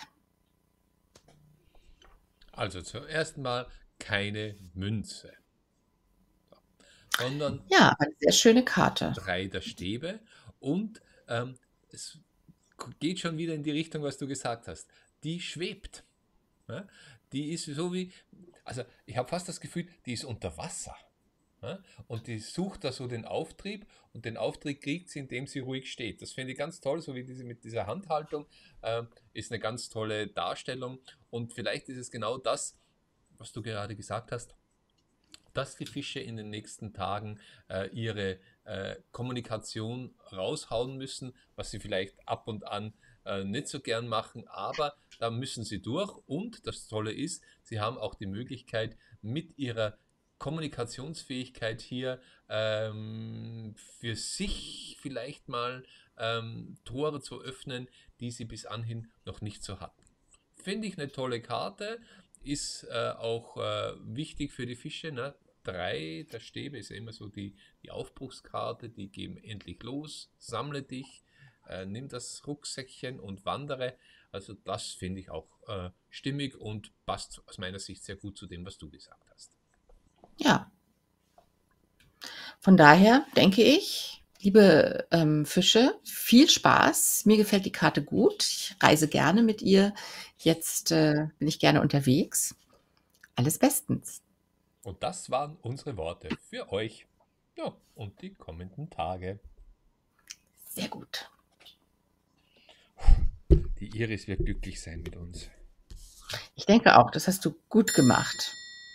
Also zuerst mal keine Münze, sondern Ja, eine sehr schöne Karte. drei der Stäbe und ähm, es geht schon wieder in die Richtung, was du gesagt hast. Die schwebt. Ja? Die ist so wie, also ich habe fast das Gefühl, die ist unter Wasser. Ja? Und die sucht da so den Auftrieb und den Auftrieb kriegt sie, indem sie ruhig steht. Das finde ich ganz toll, so wie diese mit dieser Handhaltung, ähm, ist eine ganz tolle Darstellung. Und vielleicht ist es genau das, was du gerade gesagt hast, dass die Fische in den nächsten Tagen äh, ihre äh, Kommunikation raushauen müssen, was sie vielleicht ab und an äh, nicht so gern machen, aber da müssen sie durch. Und das Tolle ist, sie haben auch die Möglichkeit, mit ihrer Kommunikationsfähigkeit hier ähm, für sich vielleicht mal ähm, Tore zu öffnen, die sie bis anhin noch nicht so hatten. Finde ich eine tolle Karte, ist äh, auch äh, wichtig für die Fische. Ne? Drei der Stäbe ist ja immer so die, die Aufbruchskarte, die geben endlich los, sammle dich, äh, nimm das Rucksäckchen und wandere. Also das finde ich auch äh, stimmig und passt aus meiner Sicht sehr gut zu dem, was du gesagt hast. Ja. Von daher denke ich, liebe ähm, Fische, viel Spaß. Mir gefällt die Karte gut. Ich reise gerne mit ihr. Jetzt äh, bin ich gerne unterwegs. Alles bestens. Und das waren unsere Worte für euch. Ja, und die kommenden Tage. Sehr gut. Die Iris wird glücklich sein mit uns. Ich denke auch, das hast du gut gemacht.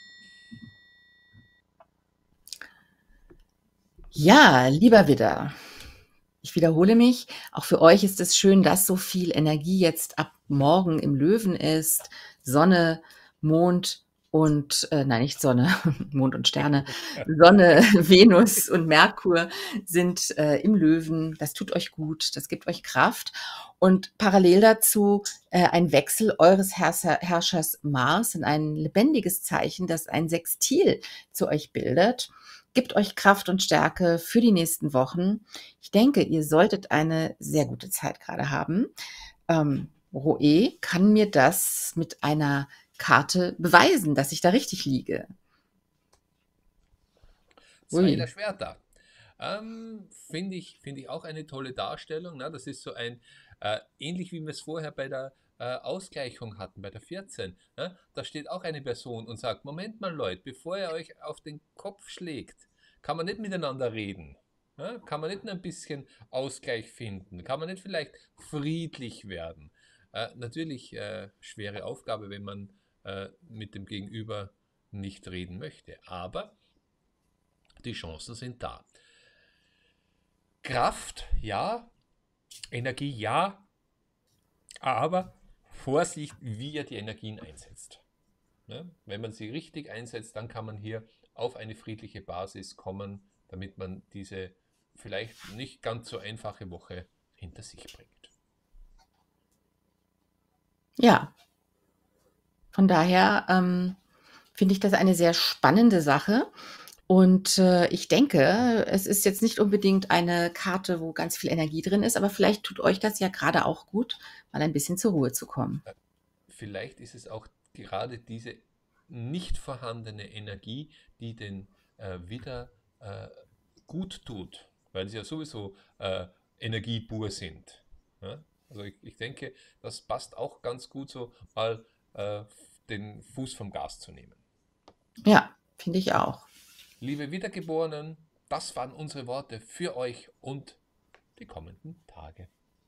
Ja, lieber Widder, ich wiederhole mich, auch für euch ist es schön, dass so viel Energie jetzt ab morgen im Löwen ist. Sonne, Mond und äh, nein, nicht Sonne, Mond und Sterne, Sonne, Venus und Merkur sind äh, im Löwen. Das tut euch gut, das gibt euch Kraft. Und parallel dazu äh, ein Wechsel eures Herrscher, Herrschers Mars in ein lebendiges Zeichen, das ein Sextil zu euch bildet. Gibt euch Kraft und Stärke für die nächsten Wochen. Ich denke, ihr solltet eine sehr gute Zeit gerade haben. Ähm, Roe kann mir das mit einer Karte beweisen, dass ich da richtig liege. Zwei der Ui. Schwerter. Ähm, finde ich, finde ich auch eine tolle Darstellung. Ne? Das ist so ein, äh, ähnlich wie wir es vorher bei der äh, Ausgleichung hatten, bei der vierzehn. Ne? Da steht auch eine Person und sagt, Moment mal Leute, bevor ihr euch auf den Kopf schlägt, kann man nicht miteinander reden. Ne? Kann man nicht ein bisschen Ausgleich finden? Kann man nicht vielleicht friedlich werden? Äh, natürlich äh, schwere Aufgabe, wenn man äh, mit dem Gegenüber nicht reden möchte. Aber die Chancen sind da. Kraft, ja. Energie, ja. Aber Vorsicht, wie ihr die Energien einsetzt. Ne? Wenn man sie richtig einsetzt, dann kann man hier auf eine friedliche Basis kommen, damit man diese vielleicht nicht ganz so einfache Woche hinter sich bringt. Ja, von daher ähm, finde ich das eine sehr spannende Sache. Und äh, ich denke, es ist jetzt nicht unbedingt eine Karte, wo ganz viel Energie drin ist, aber vielleicht tut euch das ja gerade auch gut, mal ein bisschen zur Ruhe zu kommen. Vielleicht ist es auch gerade diese nicht vorhandene Energie, die den äh, Widder äh, gut tut, weil sie ja sowieso äh, Energie pur sind. Ja? Also ich, ich denke, das passt auch ganz gut so, mal äh, den Fuß vom Gas zu nehmen. Ja, finde ich auch. Liebe Wiedergeborenen, das waren unsere Worte für euch und die kommenden Tage.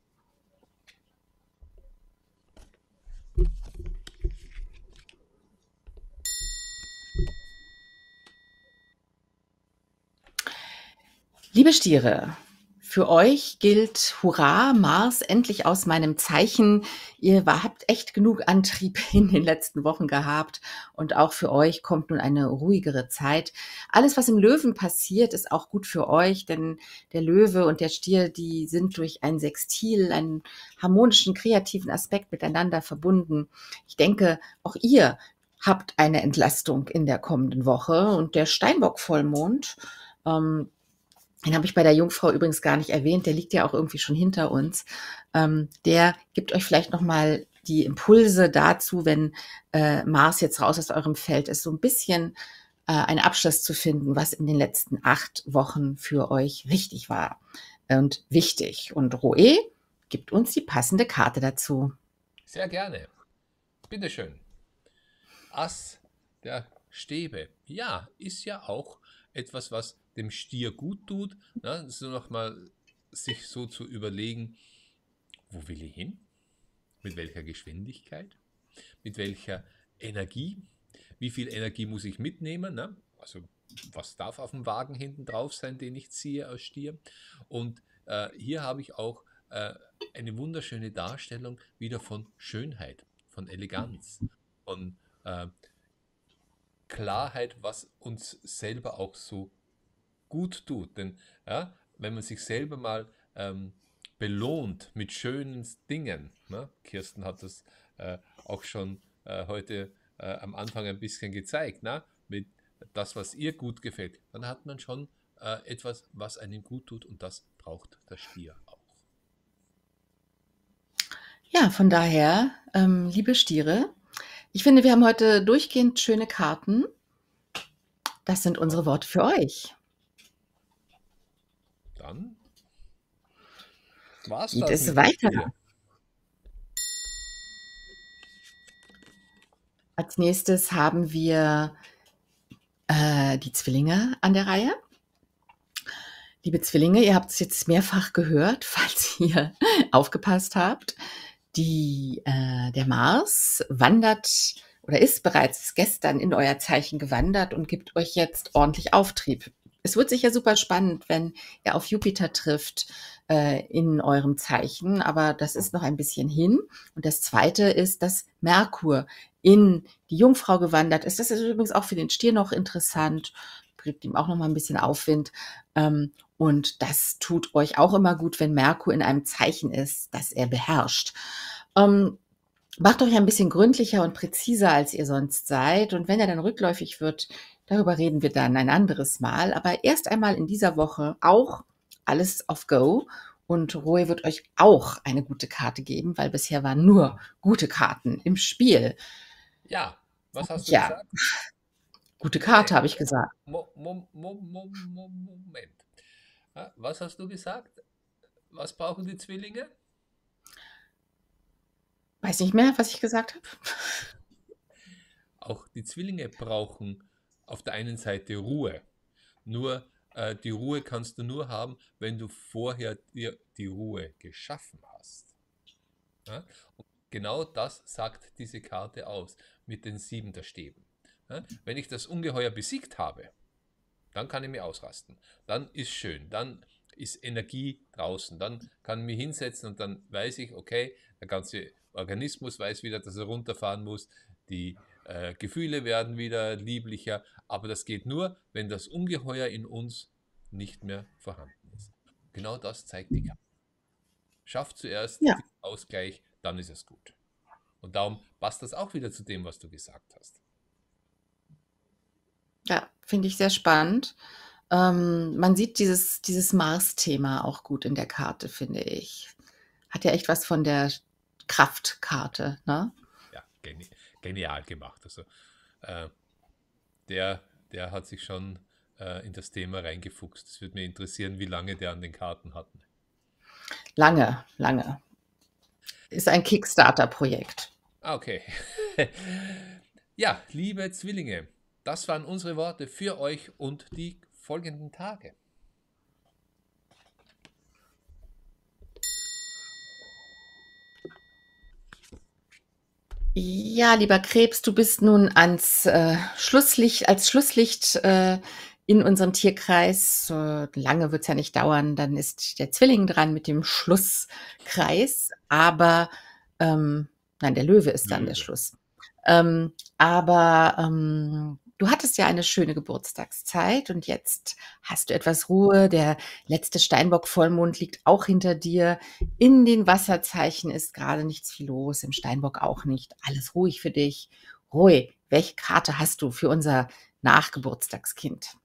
Liebe Stiere, für euch gilt Hurra, Mars endlich aus meinem Zeichen. Ihr war, habt echt genug Antrieb in den letzten Wochen gehabt und auch für euch kommt nun eine ruhigere Zeit. Alles, was im Löwen passiert, ist auch gut für euch, denn der Löwe und der Stier, die sind durch ein Sextil, einen harmonischen, kreativen Aspekt miteinander verbunden. Ich denke, auch ihr habt eine Entlastung in der kommenden Woche und der Steinbock-Vollmond, ähm, den habe ich bei der Jungfrau übrigens gar nicht erwähnt, der liegt ja auch irgendwie schon hinter uns. Ähm, der gibt euch vielleicht nochmal die Impulse dazu, wenn äh, Mars jetzt raus aus eurem Feld ist, so ein bisschen äh, einen Abschluss zu finden, was in den letzten acht Wochen für euch richtig war und wichtig. Und Roe gibt uns die passende Karte dazu. Sehr gerne. Bitteschön. Ass der Stäbe. Ja, ist ja auch etwas, was dem Stier gut tut. Ne? So nochmal sich so zu überlegen, wo will ich hin? Mit welcher Geschwindigkeit? Mit welcher Energie? Wie viel Energie muss ich mitnehmen? Ne? Also was darf auf dem Wagen hinten drauf sein, den ich ziehe als Stier? Und äh, hier habe ich auch äh, eine wunderschöne Darstellung wieder von Schönheit, von Eleganz, von äh, Klarheit, was uns selber auch so gut tut. Denn ja, wenn man sich selber mal ähm, belohnt mit schönen Dingen, ne? Kirsten hat das äh, auch schon äh, heute äh, am Anfang ein bisschen gezeigt, ne? Mit das, was ihr gut gefällt, dann hat man schon äh, etwas, was einem gut tut und das braucht der Stier auch. Ja, von daher, ähm, liebe Stiere, ich finde, wir haben heute durchgehend schöne Karten. Das sind unsere Worte für euch. Dann war's Geht das es mit dem weiter? Stier. Als nächstes haben wir äh, die Zwillinge an der Reihe. Liebe Zwillinge, ihr habt es jetzt mehrfach gehört, falls ihr aufgepasst habt. Die, äh, der Mars wandert oder ist bereits gestern in euer Zeichen gewandert und gibt euch jetzt ordentlich Auftrieb. Es wird sicher super spannend, wenn er auf Jupiter trifft äh, in eurem Zeichen, aber das ist noch ein bisschen hin. Und das Zweite ist, dass Merkur in die Jungfrau gewandert ist. Das ist übrigens auch für den Stier noch interessant, gibt ihm auch noch mal ein bisschen Aufwind. Ähm, und das tut euch auch immer gut, wenn Merkur in einem Zeichen ist, das er beherrscht. Ähm, macht euch ein bisschen gründlicher und präziser, als ihr sonst seid. Und wenn er dann rückläufig wird, darüber reden wir dann ein anderes Mal. Aber erst einmal in dieser Woche auch alles auf Go. Und Roy wird euch auch eine gute Karte geben, weil bisher waren nur gute Karten im Spiel. Ja, was hast du Ja, gesagt? gute Nee, nee, Karte, habe ich gesagt. Mo Mo Mo Mo Mo Moment. Ah, was hast du gesagt? Was brauchen die Zwillinge? Weiß nicht mehr, was ich gesagt habe. Auch die Zwillinge brauchen auf der einen Seite Ruhe. Nur äh, die Ruhe kannst du nur haben, wenn du vorher dir die Ruhe geschaffen hast. Ja? Und genau das sagt diese Karte aus mit den sieben der Stäben. Ja? Wenn ich das Ungeheuer besiegt habe, dann kann ich mich ausrasten. Dann ist schön, dann ist Energie draußen, dann kann ich mich hinsetzen und dann weiß ich, okay, der ganze Organismus weiß wieder, dass er runterfahren muss, die äh, Gefühle werden wieder lieblicher, aber das geht nur, wenn das Ungeheuer in uns nicht mehr vorhanden ist. Genau das zeigt die Karte. Schaff zuerst Ja, den Ausgleich, dann ist es gut. Und darum passt das auch wieder zu dem, was du gesagt hast. ja, finde ich sehr spannend. Ähm, man sieht dieses, dieses Mars-Thema auch gut in der Karte, finde ich. Hat ja echt was von der Kraftkarte, ne? Ja, geni genial gemacht. Also äh, der, der hat sich schon äh, in das Thema reingefuchst. Es würde mich interessieren, wie lange der an den Karten hatten. Lange, lange. Ist ein Kickstarter-Projekt. Ah, okay. Ja, liebe Zwillinge, das waren unsere Worte für euch und die folgenden Tage. Ja, lieber Krebs, du bist nun ans äh, Schlusslicht, als Schlusslicht äh, in unserem Tierkreis. Äh, lange wird es ja nicht dauern, dann ist der Zwilling dran mit dem Schlusskreis. Aber, ähm, nein, der Löwe ist dann der Löwe. Schluss. Ähm, aber ähm, du hattest ja eine schöne Geburtstagszeit und jetzt hast du etwas Ruhe. Der letzte Steinbock-Vollmond liegt auch hinter dir. In den Wasserzeichen ist gerade nichts viel los, im Steinbock auch nicht. Alles ruhig für dich. Roy, welche Karte hast du für unser Nachgeburtstagskind?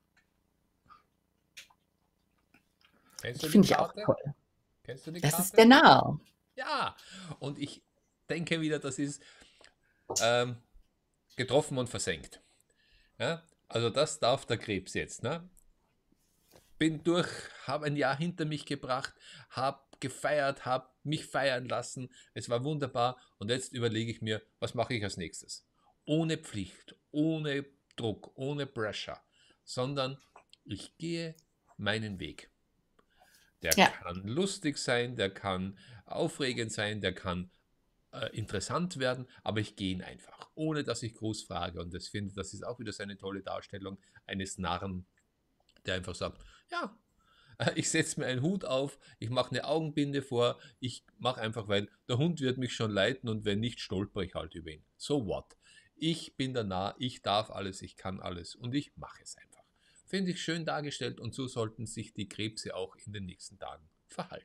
Kennst Die du die finde ich auch Karte? toll. Kennst du die Das ist Karte? der Narr. Ja, und ich denke wieder, das ist ähm, getroffen und versenkt. Ja? Also das darf der Krebs jetzt. Ne? Bin durch, habe ein Jahr hinter mich gebracht, habe gefeiert, habe mich feiern lassen. Es war wunderbar und jetzt überlege ich mir, was mache ich als nächstes? Ohne Pflicht, ohne Druck, ohne Pressure, sondern ich gehe meinen Weg. Der Ja, kann lustig sein, der kann aufregend sein, der kann äh, interessant werden, aber ich gehe ihn einfach, ohne dass ich groß frage. Und das finde, das ist auch wieder so eine tolle Darstellung eines Narren, der einfach sagt, ja, äh, ich setze mir einen Hut auf, ich mache eine Augenbinde vor, ich mache einfach, weil der Hund wird mich schon leiten und wenn nicht, stolper ich halt über ihn. So what? Ich bin der Narr, ich darf alles, ich kann alles und ich mache es einfach. Finde ich schön dargestellt und so sollten sich die Krebse auch in den nächsten Tagen verhalten.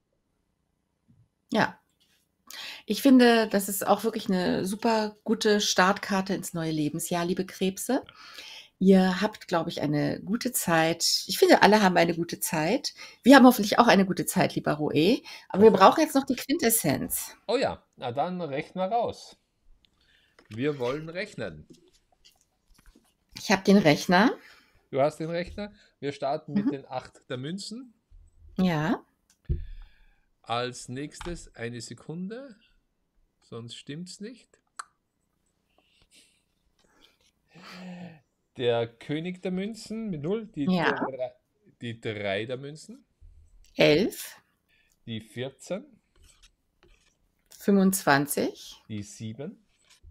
ja. Ich finde, das ist auch wirklich eine super gute Startkarte ins neue Lebensjahr, liebe Krebse. Ihr habt, glaube ich, eine gute Zeit. Ich finde, alle haben eine gute Zeit. Wir haben hoffentlich auch eine gute Zeit, lieber Roé. Aber wir brauchen jetzt noch die Quintessenz. Oh ja, na dann rechnen wir raus. Wir wollen rechnen. Ich habe den Rechner. Du hast den Rechner. Wir starten mit Mhm. den acht der Münzen. Ja. Als nächstes eine Sekunde, sonst stimmt's nicht. Der König der Münzen mit null, die, Ja. drei, die drei der Münzen, elf, die vierzehn, fünfundzwanzig, die sieben,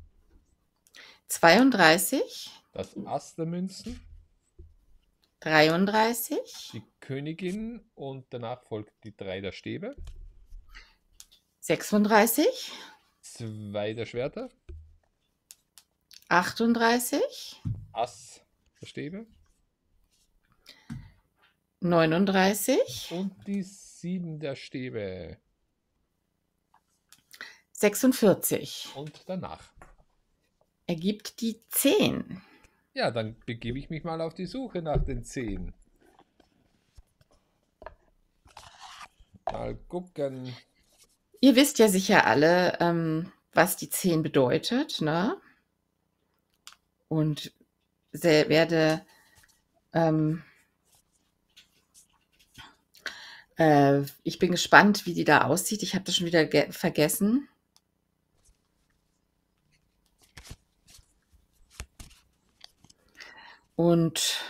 zweiunddreißig, das Ass der Münzen, dreiunddreißig, die Königin und danach folgt die drei der Stäbe, sechsunddreißig, zwei der Schwerter, achtunddreißig, Ass der Stäbe neununddreißig, und die sieben der Stäbe sechsundvierzig. und danach. Ergibt die zehn. Ja, dann begebe ich mich mal auf die Suche nach den zehn. Mal gucken. Ihr wisst ja sicher alle, ähm, was die zehn bedeutet, ne? Und se werde ähm, äh, ich bin gespannt, wie die da aussieht. Ich habe das schon wieder ge vergessen. Und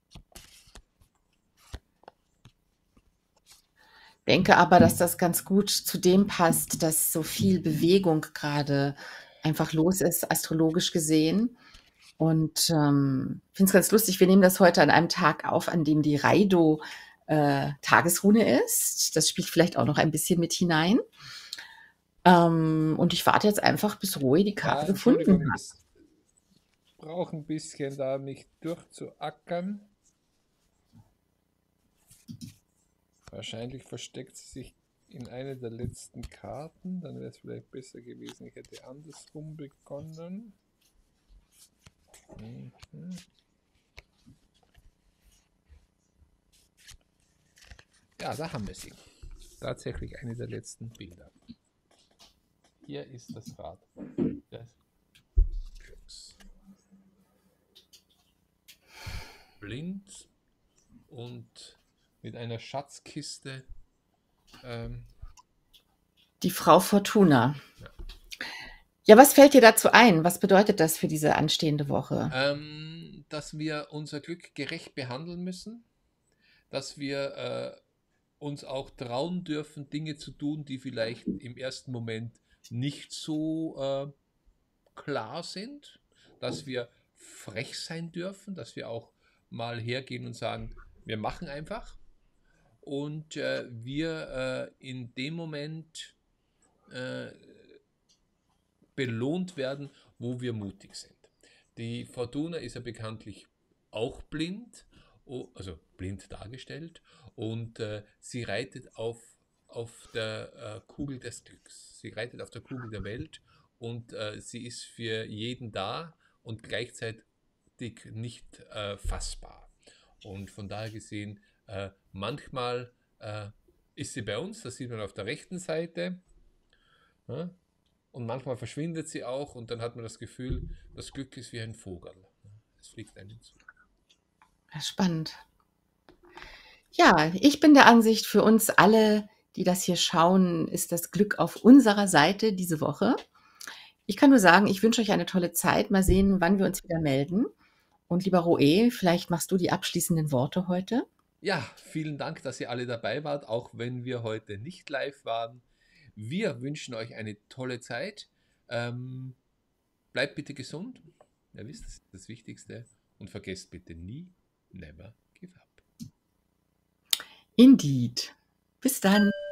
denke aber, dass das ganz gut zu dem passt, dass so viel Bewegung gerade einfach los ist, astrologisch gesehen. Und, ähm, finde es ganz lustig, wir nehmen das heute an einem Tag auf, an dem die Raido, äh, Tagesrune ist. Das spielt vielleicht auch noch ein bisschen mit hinein. Ähm, und ich warte jetzt einfach, bis Roy die Ja, Karte gefunden Entschuldigung, hat. es braucht ein bisschen da, mich durchzuackern. Wahrscheinlich versteckt sie sich in einer der letzten Karten. Dann wäre es vielleicht besser gewesen, ich hätte andersrum begonnen. Mhm. Ja, da haben wir sie. Tatsächlich eine der letzten Bilder. Hier ist das Rad des Glücks. Blind und mit einer Schatzkiste. Ähm, Die Frau Fortuna. Ja. Ja, was fällt dir dazu ein? Was bedeutet das für diese anstehende Woche? ähm, dass wir unser Glück gerecht behandeln müssen, dass wir äh, uns auch trauen dürfen, Dinge zu tun, die vielleicht im ersten Moment nicht so äh, klar sind, dass wir frech sein dürfen, dass wir auch mal hergehen und sagen, wir machen einfach und äh, wir äh, in dem Moment äh, belohnt werden, wo wir mutig sind. Die Fortuna ist ja bekanntlich auch blind, also blind dargestellt, und äh, sie reitet auf, auf der äh, Kugel des Glücks. Sie reitet auf der Kugel der Welt und äh, sie ist für jeden da und gleichzeitig nicht äh, fassbar. Und von daher gesehen, äh, manchmal äh, ist sie bei uns, das sieht man auf der rechten Seite, ja, und manchmal verschwindet sie auch und dann hat man das Gefühl, das Glück ist wie ein Vogel. Es fliegt einem zu. Ja, spannend. Ja, ich bin der Ansicht, für uns alle, die das hier schauen, ist das Glück auf unserer Seite diese Woche. Ich kann nur sagen, ich wünsche euch eine tolle Zeit. Mal sehen, wann wir uns wieder melden. Und lieber Roe, vielleicht machst du die abschließenden Worte heute. Ja, vielen Dank, dass ihr alle dabei wart, auch wenn wir heute nicht live waren. Wir wünschen euch eine tolle Zeit. Ähm, bleibt bitte gesund. Ihr wisst, das ist das Wichtigste. Und vergesst bitte nie, never give up. Indeed. Bis dann.